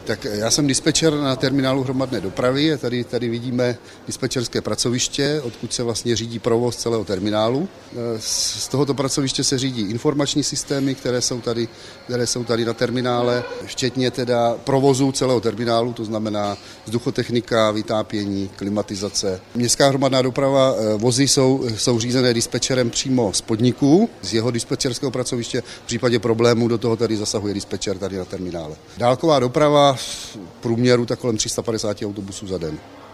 Tak já jsem dispečer na terminálu hromadné dopravy. Tady vidíme dispečerské pracoviště, odkud se vlastně řídí provoz celého terminálu. Z tohoto pracoviště se řídí informační systémy, které jsou tady na terminále, včetně teda provozu celého terminálu, to znamená vzduchotechnika, vytápění, klimatizace. Městská hromadná doprava, vozy jsou řízené dispečerem přímo z podniku, z jeho dispečerského pracoviště. V případě problémů do toho tady zasahuje dispečer tady na terminále. Dálková doprava v průměru tak kolem 350 autobusů za den.